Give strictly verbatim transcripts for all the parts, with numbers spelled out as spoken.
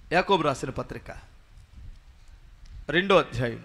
యాకోబు రాసిన పత్రిక రెండో అధ్యాయం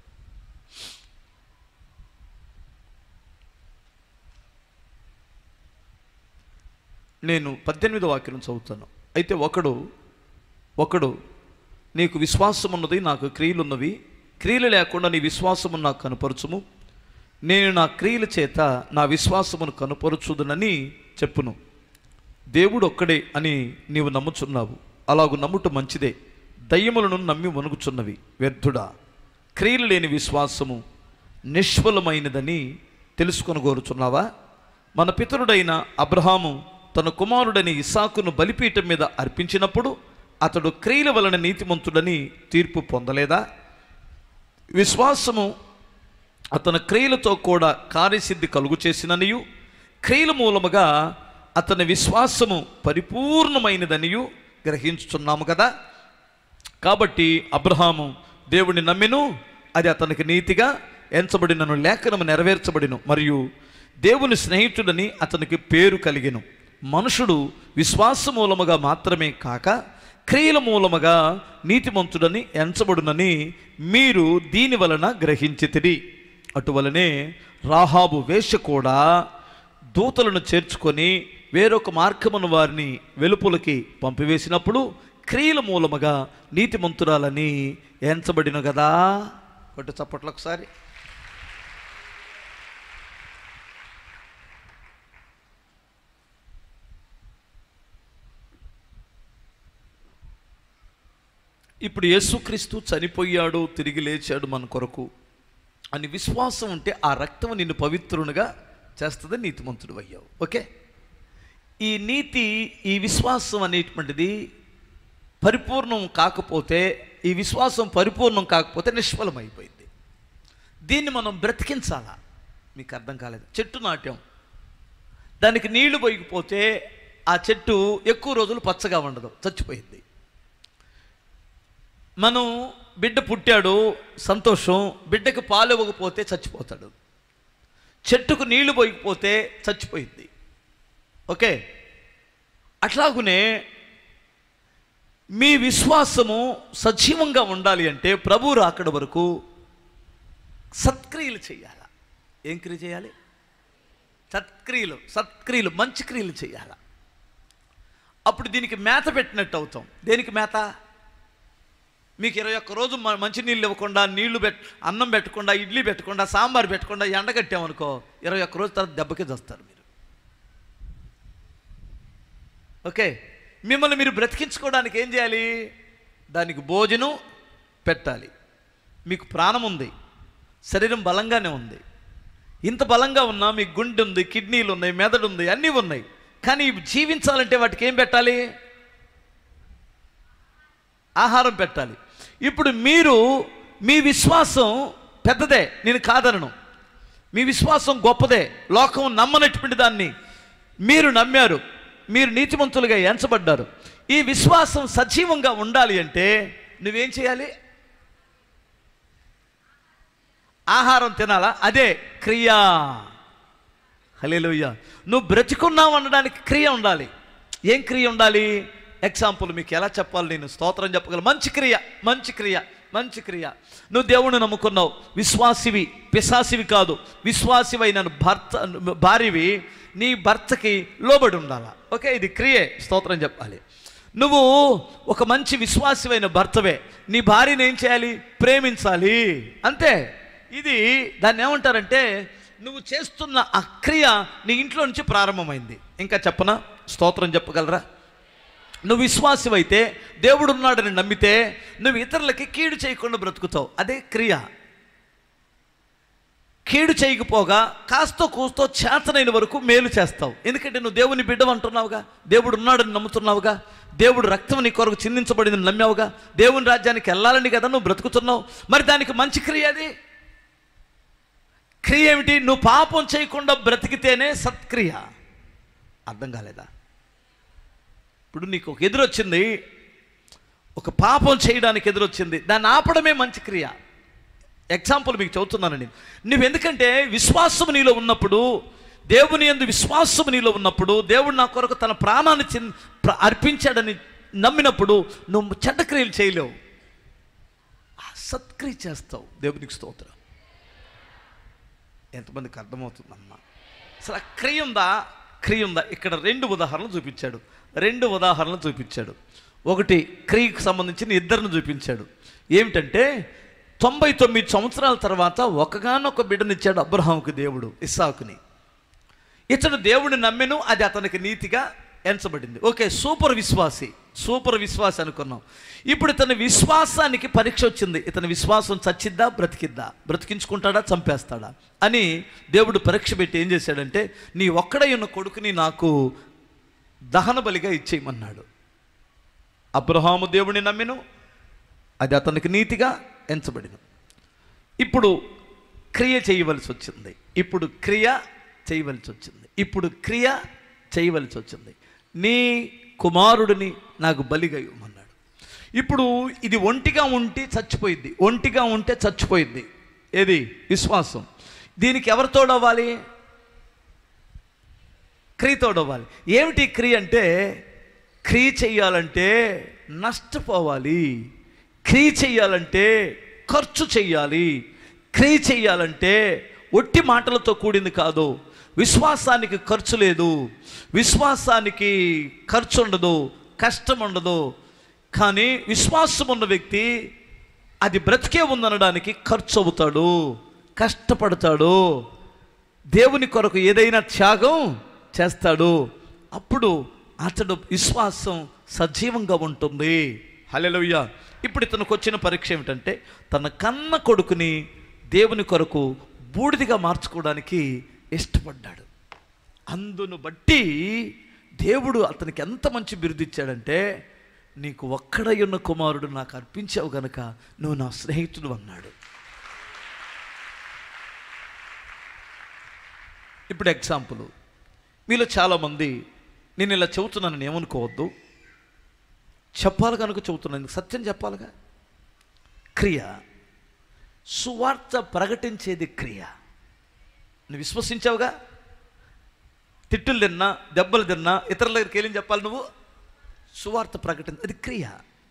నేను పద్దెనిమిదో వాక్యం చదువుతాను. అయితే ఒకడు ఒకడు నీకు విశ్వాసం ఉన్నది, నాకు క్రియలున్నవి, క్రియలు లేకుండా నీ విశ్వాసమును నాకు కనుపరచుము, నేను నా క్రియల చేత నా విశ్వాసమును కనుపరచుదునని చెప్పును. దేవుడు ఒక్కడే అని నీవు నమ్ముచున్నావు, అలాగు నమ్ముట మంచిదే. దయ్యములను నమ్మి వణుకుచున్నవి వ్యర్థుడా, క్రియలు లేని విశ్వాసము నిష్ఫలమైనదని తెలుసుకొని కోరుచున్నావా? మన పితరుడైన అబ్రహాము తన కుమారుడని ఇస్సాకును బలిపీఠం మీద అర్పించినప్పుడు అతడు క్రియల వలన నీతిమంతుడని తీర్పు పొందలేదా? విశ్వాసము అతని క్రియలతో కూడా కార్యసిద్ధి కలుగు చేసిననియు, క్రియల మూలముగా అతని విశ్వాసము పరిపూర్ణమైనదనియు గ్రహించుచున్నాము కదా. కాబట్టి అబ్రహాము దేవుని నమ్మెను, అది అతనికి నీతిగా ఎంచబడినను, లేఖనము నెరవేర్చబడిను, మరియు దేవుని స్నేహితుడని అతనికి పేరు కలిగెను. మనుషుడు విశ్వాస మూలముగా మాత్రమే కాక క్రియల మూలముగా నీతిమంతుడని ఎంచబడునని మీరు దీని వలన గ్రహించితిరి. అటువలనే రాహాబు వేశ్య కూడా దూతలను చేర్చుకొని వేరొక మార్గమును వారిని వెలుపులకి పంపివేసినప్పుడు క్రియల మూలముగా నీతిమంతురాలని ఎంచబడిన కదా. కొట్టు చప్పట్లు ఒకసారి. ఇప్పుడు యేసుక్రీస్తు చనిపోయాడు, తిరిగి లేచాడు మన కొరకు అని విశ్వాసం ఉంటే ఆ రక్తం నిన్ను పవిత్రునిగా చేస్తుంది, నీతిమంతుడు అయ్యావు. ఓకే, ఈ నీతి, ఈ విశ్వాసం అనేటువంటిది పరిపూర్ణం కాకపోతే, ఈ విశ్వాసం పరిపూర్ణం కాకపోతే నిష్ఫలమైపోయింది. దీన్ని మనం బ్రతికించాలా? మీకు అర్థం కాలేదు. చెట్టు నాట్యం, దానికి నీళ్లు పోయకపోతే ఆ చెట్టు ఎక్కువ రోజులు పచ్చగా ఉండదు, చచ్చిపోయింది. మనం బిడ్డ పుట్టాడు, సంతోషం, బిడ్డకు పాలు ఇవ్వకపోతే చచ్చిపోతాడు. చెట్టుకు నీళ్లు పోయకపోతే చచ్చిపోయింది. ఓకే, అట్లాగునే మీ విశ్వాసము సజీవంగా ఉండాలి అంటే ప్రభు రాకడ వరకు సత్క్రియలు చేయాలి. ఏం క్రియ చేయాలి? సత్క్రియలు, సత్క్రియలు, మంచి క్రియలు చేయాలి. అప్పుడు దీనికి మేత పెట్టినట్టు అవుతాం. దేనికి మేత? మీకు ఇరవై ఒక్క రోజు మంచి నీళ్ళు ఇవ్వకుండా, నీళ్లు పెట్ అన్నం పెట్టకుండా, ఇడ్లీ పెట్టకుండా, సాంబార్ పెట్టకుండా ఎండగట్టామనుకో, ఇరవై ఒక్క రోజు తర్వాత దెబ్బకి వస్తారు మీరు. ఓకే, మిమ్మల్ని మీరు బ్రతికించుకోవడానికి ఏం చేయాలి? దానికి భోజనం పెట్టాలి. మీకు ప్రాణం ఉంది, శరీరం బలంగానే ఉంది. ఇంత బలంగా ఉన్నా మీకు గుండె ఉంది, కిడ్నీలు ఉన్నాయి, మెదడు ఉంది, అన్నీ ఉన్నాయి. కానీ జీవించాలంటే వాటికి ఏం పెట్టాలి? ఆహారం పెట్టాలి. ఇప్పుడు మీరు, మీ విశ్వాసం పెద్దదే, నేను కాదనను, మీ విశ్వాసం గొప్పదే. లోకం నమ్మనటువంటి దాన్ని మీరు నమ్మారు, మీరు నీతిమంతులుగా ఎంచబడ్డారు. ఈ విశ్వాసం సజీవంగా ఉండాలి అంటే నువ్వేం చేయాలి? ఆహారం తినాలా? అదే క్రియ. హల్లెలూయా. నువ్వు బ్రతికున్నావు అనడానికి క్రియ ఉండాలి. ఏం క్రియ ఉండాలి? ఎగ్జాంపుల్ మీకు ఎలా చెప్పాలి, నేను స్తోత్రం చెప్పగలను. మంచి క్రియ, మంచి క్రియ, మంచి క్రియ. నువ్వు దేవుణ్ణి నమ్ముకున్నావు, విశ్వాసివి, పిశాసివి కాదు, విశ్వాసివై నన్ను భర్త భార్యవి, నీ భర్తకి లోబడి ఉండాలా. ఓకే, ఇది క్రియే, స్తోత్రం చెప్పాలి. నువ్వు ఒక మంచి విశ్వాసివైన భర్తవే, నీ భార్యని ఏం చేయాలి? ప్రేమించాలి, అంతే. ఇది దాన్ని ఏమంటారంటే, నువ్వు చేస్తున్న ఆ క్రియ నీ ఇంట్లో నుంచి ప్రారంభమైంది. ఇంకా చెప్పనా? స్తోత్రం చెప్పగలరా? నువ్వు విశ్వాసమైతే, దేవుడు ఉన్నాడని నమ్మితే, నువ్వు ఇతరులకి కీడు చేయకుండా బ్రతుకుతావు. అదే క్రియ. కీడు చేయకపోగా కాస్తో కూస్తో చేతనైన వరకు మేలు చేస్తావు. ఎందుకంటే నువ్వు దేవుని బిడ్డవు అంటున్నావుగా, దేవుడు ఉన్నాడని నమ్ముతున్నావుగా, దేవుడు రక్తం నీ కొరకు చిందించబడిందని నమ్మావుగా, దేవుని రాజ్యానికి వెళ్ళాలని కదా నువ్వు బ్రతుకుతున్నావు. మరి దానికి మంచి క్రియ అది. క్రియ ఏమిటి? నువ్వు పాపం చేయకుండా బ్రతికితేనే సత్క్రియ. అర్థం కాలేదా? ఇప్పుడు నీకు ఒక ఎదురొచ్చింది, ఒక పాపం చేయడానికి ఎదురొచ్చింది, దాన్ని ఆపడమే మంచి క్రియ. ఎగ్జాంపుల్ మీకు చెబుతున్నాను నేను. నువ్వు ఎందుకంటే విశ్వాసం నీలో ఉన్నప్పుడు, దేవుని యందు విశ్వాసం నీలో ఉన్నప్పుడు, దేవుడు నా కొరకు తన ప్రాణాన్ని అర్పించాడని నమ్మినప్పుడు నువ్వు చెడ్డ క్రియలు చేయలేవు, ఆ సత్క్రియ చేస్తావు. దేవునికి స్తోత్రం. ఎంతమందికి అర్థమవుతుందమ్మా? అసలు ఆ క్రియ ఉందా? క్రియ ఉందా? ఇక్కడ రెండు ఉదాహరణలు చూపించాడు, రెండు ఉదాహరణలు చూపించాడు. ఒకటి క్రియకు సంబంధించిన ఇద్దరిని చూపించాడు. ఏమిటంటే తొంభై తొమ్మిది సంవత్సరాల తర్వాత ఒకగానొక బిడ్డనిచ్చాడు అబ్రహాముకు దేవుడు, ఇస్సాకుని. ఇతను దేవుడిని నమ్మెను, అది అతనికి నీతిగా ఎంచబడింది. ఓకే, సూపర్ విశ్వాసి, సూపర్ విశ్వాసి అనుకున్నాం. ఇప్పుడు ఇతని విశ్వాసానికి పరీక్ష వచ్చింది. ఇతని విశ్వాసం చచ్చిద్దా, బ్రతికిద్దా, బ్రతికించుకుంటాడా, చంపేస్తాడా అని దేవుడు పరీక్ష పెట్టి ఏం చేశాడంటే, నీ ఒక్కడై ఉన్న కొడుకుని నాకు దహన బలిగా ఇచ్చేయమన్నాడు. అబ్రహాము దేవుడిని నమ్మెను, అది అతనికి నీతిగా ఎంచబడిన. ఇప్పుడు క్రియ చేయవలసి వచ్చింది, ఇప్పుడు క్రియ చేయవలసి వచ్చింది, ఇప్పుడు క్రియ చేయవలసి వచ్చింది. నీ కుమారుడిని నాకు బలిగా ఇవ్వమన్నాడు. ఇప్పుడు ఇది ఒంటిగా ఉంటే చచ్చిపోయింది, ఒంటిగా ఉంటే చచ్చిపోయింది. ఏది? విశ్వాసం. దీనికి ఎవరు తోడవ్వాలి? క్రియ తోడవ్వాలి. ఏమిటి క్రియ అంటే, క్రియ చెయ్యాలంటే నష్టపోవాలి, క్రియ చెయ్యాలంటే ఖర్చు చెయ్యాలి, క్రియ చెయ్యాలంటే ఒట్టి మాటలతో కూడింది కాదు. విశ్వాసానికి ఖర్చు లేదు, విశ్వాసానికి ఖర్చు ఉండదు, కష్టం ఉండదు. కానీ విశ్వాసం ఉన్న వ్యక్తి అది బ్రతికే ఉందనడానికి ఖర్చు అవుతాడు, కష్టపడతాడు, దేవుని కొరకు ఏదైనా త్యాగం చేస్తాడు. అప్పుడు అతడు విశ్వాసం సజీవంగా ఉంటుంది. హల్లెలూయా. ఇప్పుడు ఇతనికి వచ్చిన పరీక్ష ఏమిటంటే, తన కన్న కొడుకుని దేవుని కొరకు బూడిదిగా మార్చుకోవడానికి ఇష్టపడ్డాడు. అందును బట్టి దేవుడు అతనికి ఎంత మంచి బిరుదు ఇచ్చాడంటే, నీకు ఒక్కడై ఉన్న కుమారుడు నాకు అర్పించావు గనక నువ్వు నా స్నేహితుడు అన్నాడు. ఇప్పుడు ఎగ్జాంపుల్, మీలో చాలామంది, నేను ఇలా చెబుతున్నానని ఏమనుకోవద్దు, చెప్పాలి కనుక చెబుతున్నాను, సత్యం చెప్పాలిగా. క్రియ, సువార్త ప్రకటించేది క్రియ. నువ్వు విశ్వసించావుగా, తిట్టులు తిన్నా, దెబ్బలు తిన్నా, ఇతరుల దగ్గరికి వెళ్ళి చెప్పాలి నువ్వు, సువార్త ప్రకటన, అది క్రియ.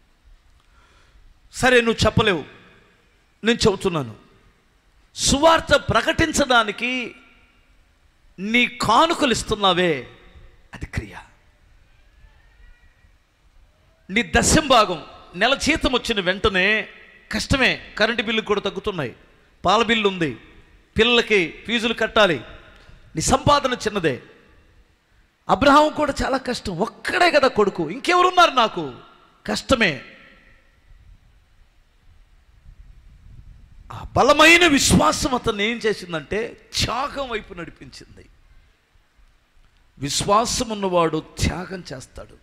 సరే, నువ్వు చెప్పలేవు, నేను చెబుతున్నాను. సువార్త ప్రకటించడానికి నీ కానుకలు ఇస్తున్నావే, అది క్రియ. నీ దశం భాగం నెల జీతం వచ్చిన వెంటనే కష్టమే, కరెంటు బిల్లు కూడా తగ్గుతున్నాయి, పాల బిల్లు ఉంది, పిల్లలకి ఫీజులు కట్టాలి, నీ సంపాదన చిన్నదే. అబ్రహాం కూడా చాలా కష్టం, ఒక్కడే కదా కొడుకు, ఇంకెవరున్నారు నాకు, కష్టమే. ఆ బలమైన విశ్వాసం అతన్ని ఏం చేసిందంటే త్యాగం వైపు నడిపించింది. విశ్వాసం ఉన్నవాడు త్యాగం చేస్తాడు.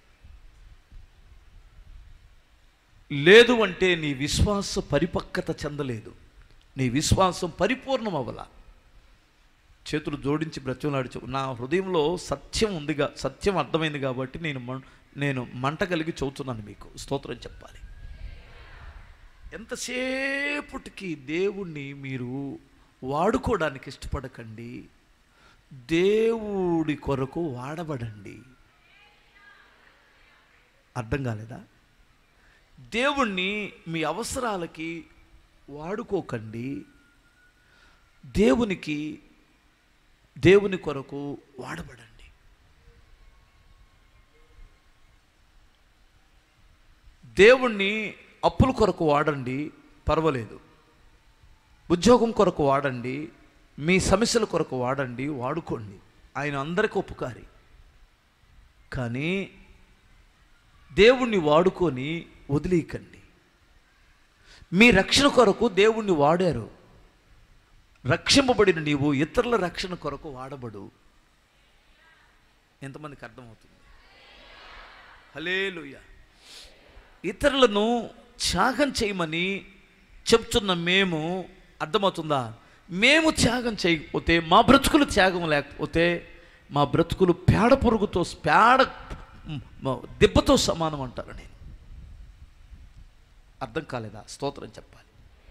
లేదు అంటే నీ విశ్వాస పరిపక్వత చెందలేదు, నీ విశ్వాసం పరిపూర్ణం అవ్వలా. చేతులు జోడించి బ్రతిమలాడి, నా హృదయంలో సత్యం ఉందిగా, సత్యం అర్థమైంది కాబట్టి నేను నేను మంట కలిగి చెబుతున్నాను మీకు, స్తోత్రం చెప్పాలి. ఎంతసేపటికి దేవుణ్ణి మీరు వాడుకోవడానికి ఇష్టపడకండి, దేవుడి కొరకు వాడబడండి. అర్థం కాలేదా? దేవుణ్ణి మీ అవసరాలకి వాడుకోకండి, దేవునికి దేవుని కొరకు వాడబడండి. దేవుణ్ణి అప్పుల కొరకు వాడండి, పర్వాలేదు. ఉద్యోగం కొరకు వాడండి, మీ సమస్యల కొరకు వాడండి, వాడుకోండి, ఆయన అందరికీ ఉపకారి. కానీ దేవుణ్ణి వాడుకొని వదిలేయకండి. మీ రక్షణ కొరకు దేవుణ్ణి వాడారు, రక్షింపబడిన నీవు ఇతరుల రక్షణ కొరకు వాడబడు. ఎంతమందికి అర్థమవుతుంది? హల్లెలూయా. ఇతరులను త్యాగం చేయమని చెప్తున్న మేము, అర్థమవుతుందా? మేము త్యాగం చేయకపోతే, మా బ్రతుకులు త్యాగం లేకపోతే, మా బ్రతుకులు పేడ పురుగుతో, పేడ దెబ్బతో సమానం అంటారు. నేను అర్థం కాలేదా? స్తోత్రం చెప్పాలి.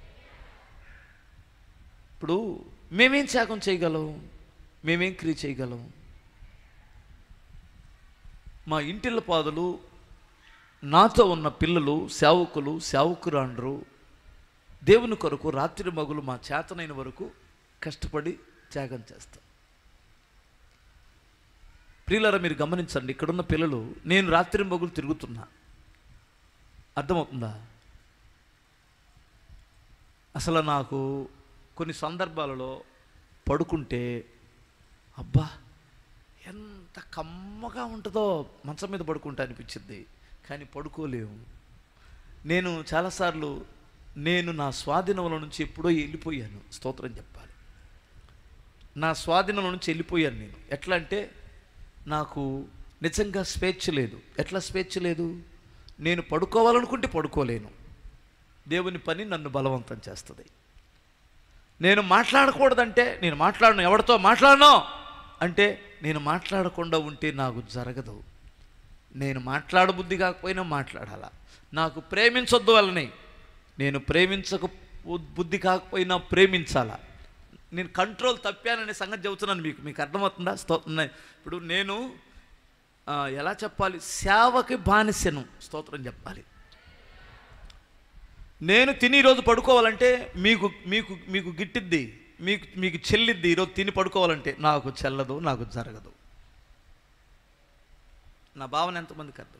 ఇప్పుడు మేమేం త్యాగం చేయగలం, మేమేం క్రియ చేయగలం? మా ఇంటిళ్ళ పాదులు నాతో ఉన్న పిల్లలు, సేవకులు, సేవకురాండ్రు దేవుని కొరకు రాత్రి మగులు మా చేతనైన వరకు కష్టపడి త్యాగం చేస్తాం. ప్రియులారా, మీరు గమనించండి, ఇక్కడున్న పిల్లలు, నేను రాత్రి మగులు తిరుగుతున్నా, అర్థమవుతుందా? అసలు నాకు కొన్ని సందర్భాలలో పడుకుంటే అబ్బా ఎంత కమ్మగా ఉంటుందో మంచం మీద పడుకుంటా అనిపించింది, కానీ పడుకోలేము. నేను చాలాసార్లు నేను నా స్వాధీనంలో నుంచి ఎప్పుడో వెళ్ళిపోయాను, స్తోత్రం చెప్పాలి. నా స్వాధీనంలో నుంచి వెళ్ళిపోయాను నేను. ఎట్లా అంటే నాకు నిజంగా స్వేచ్ఛ లేదు. ఎట్లా స్వేచ్ఛ లేదు? నేను పడుకోవాలనుకుంటే పడుకోలేను, దేవుని పని నన్ను బలవంతం చేస్తుంది. నేను మాట్లాడకూడదంటే నేను మాట్లాడను, ఎవరితో మాట్లాడను అంటే నేను మాట్లాడకుండా ఉంటే నాకు జరగదు. నేను మాట్లాడబుద్ధి కాకపోయినా మాట్లాడాలా. నాకు ప్రేమించొద్దు వాళ్ళని, నేను ప్రేమించక బుద్ధి కాకపోయినా ప్రేమించాలా. నేను కంట్రోల్ తప్పాననే సంగతి చెబుతున్నాను మీకు. మీకు అర్థమవుతుందా? స్తోత్రం. ఇప్పుడు నేను ఎలా చెప్పాలి, సేవకి బానిసను, స్తోత్రం చెప్పాలి. నేను తిని ఈరోజు పడుకోవాలంటే మీకు మీకు మీకు గిట్టిద్ది, మీకు మీకు చెల్లిద్ది. ఈరోజు తిని పడుకోవాలంటే నాకు చెల్లదు, నాకు జరగదు. నా భావన ఎంతమందికి అర్థమైంది?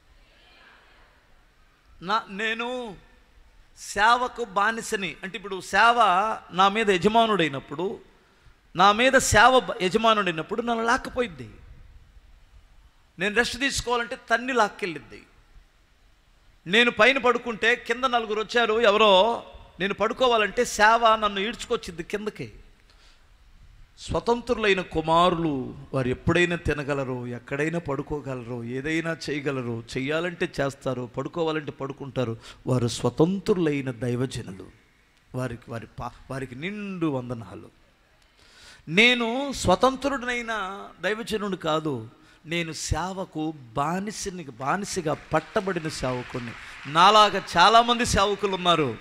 నా నేను సేవకు బానిసని అంటే ఇప్పుడు సేవ నా మీద యజమానుడైనప్పుడు, నా మీద సేవ యజమానుడైనప్పుడు నన్ను లాక్కపోయిద్ది. నేను రెస్ట్ తీసుకోవాలంటే తన్ని లాక్కెళ్ళిద్ది. నేను పైన పడుకుంటే కింద నలుగురు వచ్చారు ఎవరో, నేను పడుకోవాలంటే సేవ నన్ను ఈడ్చుకొచ్చిద్ది కిందకి. స్వతంత్రులైన కుమారులు వారు ఎప్పుడైనా తినగలరు, ఎక్కడైనా పడుకోగలరు, ఏదైనా చేయగలరు, చెయ్యాలంటే చేస్తారు, పడుకోవాలంటే పడుకుంటారు. వారు స్వతంత్రులైన దైవజనులు. వారికి వారి పా వారికి నిండు వందనాలు. నేను స్వతంత్రుడైన దైవజనుడు కాదు, నేను సేవకు బానిసని బానిసగా పట్టబడిన సేవకుని. నాలాగా చాలామంది సేవకులు ఉన్నారు,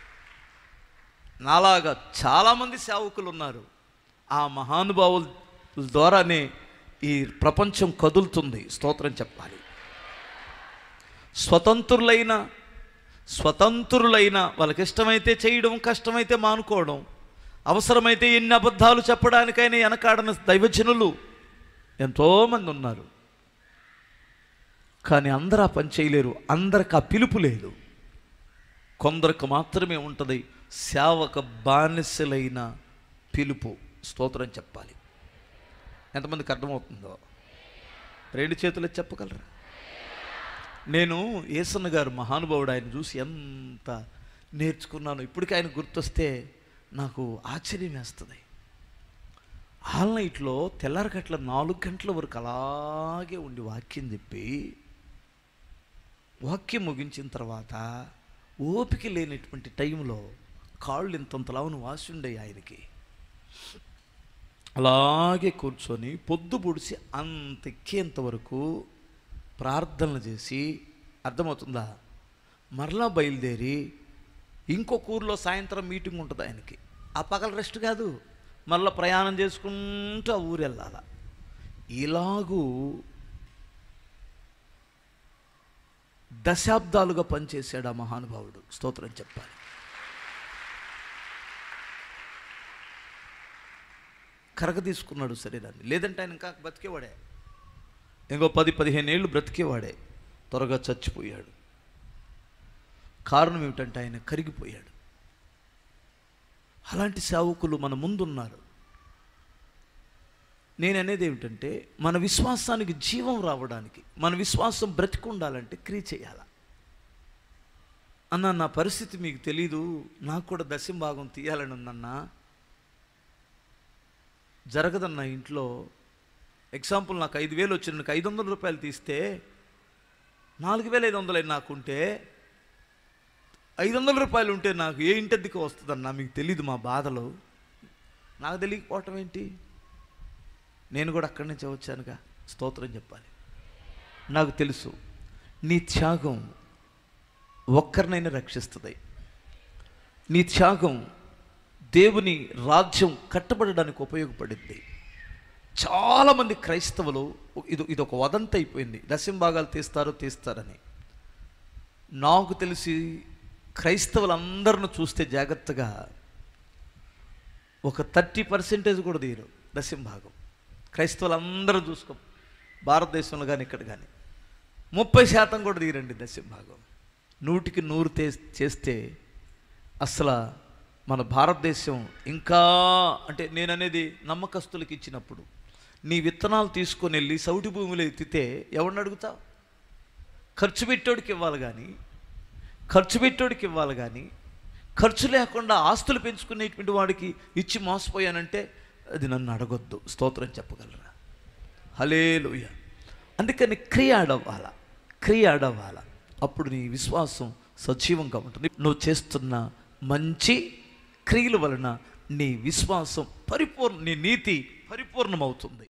నాలాగా చాలామంది సేవకులు ఉన్నారు. ఆ మహానుభావుల ద్వారానే ఈ ప్రపంచం కదులుతుంది, స్తోత్రం చెప్పాలి. స్వతంత్రులైన స్వతంత్రులైన వాళ్ళకి ఇష్టమైతే చేయడం, కష్టమైతే మానుకోవడం, అవసరమైతే ఎన్ని అబద్ధాలు చెప్పడానికైనా వెనకాడని దైవజనులు ఎంతోమంది ఉన్నారు. కానీ అందరూ ఆ పని చేయలేరు, అందరికి ఆ పిలుపు లేదు. కొందరికి మాత్రమే ఉంటుంది సేవక బానిసలైన పిలుపు, స్తోత్రం చెప్పాలి. ఎంతమందికి అర్థమవుతుందో? రెండు చేతులు చెప్పగలరా? నేను యేసన్న గారు మహానుభావుడు, ఆయన చూసి ఎంత నేర్చుకున్నాను. ఇప్పటికీ ఆయన గుర్తొస్తే నాకు ఆశ్చర్యం వేస్తుంది. ఆల్ నైట్లో తెల్లారగట్ల నాలుగు గంటల వరకు అలాగే ఉండి వాక్యం చెప్పి, వాక్యం ముగించిన తర్వాత ఓపిక లేనటువంటి టైంలో కాళ్ళు ఇంతంతలావును వాసి ఉండే ఆయనకి, అలాగే కూర్చొని పొద్దు పొడిచి అంత ఎక్కేంత వరకు ప్రార్థనలు చేసి, అర్థమవుతుందా, మరలా బయలుదేరి ఇంకొక ఊర్లో సాయంత్రం మీటింగ్ ఉంటుంది ఆయనకి. ఆ పగల రెస్ట్ కాదు, మళ్ళీ ప్రయాణం చేసుకుంటూ ఆ ఊరు వెళ్ళాల. ఇలాగూ దశాబ్దాలుగా పనిచేశాడు ఆ మహానుభావుడు, స్తోత్రం చెప్పాలి. కరగ తీసుకున్నాడు శరీరాన్ని, లేదంటే ఆయన ఇంకా బ్రతికేవాడే, ఇంకో పది పదిహేను ఏళ్ళు బ్రతికేవాడే. త్వరగా చచ్చిపోయాడు. కారణం ఏమిటంటే ఆయన కరిగిపోయాడు. అలాంటి సేవకులు మన ముందున్నారు. నేను అనేది ఏమిటంటే, మన విశ్వాసానికి జీవం రావడానికి, మన విశ్వాసం బ్రతికుండాలంటే క్రియ చేయాల. అన్న నా పరిస్థితి మీకు తెలీదు, నాకు కూడా దశమ భాగం తీయాలని ఉందన్నా, జరగదన్న ఇంట్లో. ఎగ్జాంపుల్, నాకు ఐదు వేలు వచ్చిన నాకు ఐదు వందల రూపాయలు తీస్తే నాలుగు వేల ఐదు వందలు నాకుంటే, ఐదు వందల రూపాయలు ఉంటే నాకు ఏ ఇంటెద్దుకు వస్తుందన్నా మీకు తెలీదు మా బాధలు. నాకు తెలియకపోవటం ఏంటి? నేను కూడా అక్కడి నుంచే వచ్చానుగా, స్తోత్రం చెప్పాలి. నాకు తెలుసు నీ త్యాగం ఒక్కరినైనా రక్షిస్తుంది. నీ త్యాగం దేవుని రాజ్యం కట్టబడడానికి ఉపయోగపడింది. చాలామంది క్రైస్తవులు ఇది ఇది ఒక వదంతి అయిపోయింది, దశమ భాగాలు తీస్తారు తీస్తారని. నాకు తెలిసి క్రైస్తవులందరిని చూస్తే జాగ్రత్తగా ఒక థర్టీ పర్సెంటేజ్ కూడా తీయరు దశంభాగం. క్రైస్తవులందరూ చూసుకో, భారతదేశంలో కానీ ఇక్కడ కానీ ముప్పై శాతం కూడా తీరండి దశంభాగం. నూటికి నూరు చేస్తే అసలు మన భారతదేశం ఇంకా, అంటే నేననేది నమ్మకస్తులకు ఇచ్చినప్పుడు నీ విత్తనాలు తీసుకొని వెళ్ళి సౌటి భూమిలో ఎత్తితే ఎవరిని అడుగుతావు? ఖర్చు పెట్టోడికి ఇవ్వాలి కానీ ఖర్చు పెట్టోడికి ఇవ్వాలి కానీ ఖర్చు లేకుండా ఆస్తులు పెంచుకునేటువంటి వాడికి ఇచ్చి మోసపోయానంటే అది నన్ను అడగొద్దు. స్తోత్రం చెప్పగలరా? హల్లెలూయ. అందుకని క్రియ అడవ్వాల, క్రియ అడవ్వాల. అప్పుడు నీ విశ్వాసం సజీవంగా ఉంటుంది. నువ్వు చేస్తున్న మంచి క్రియల వలన నీ విశ్వాసం పరిపూర్ణ, నీ నీతి పరిపూర్ణమవుతుంది.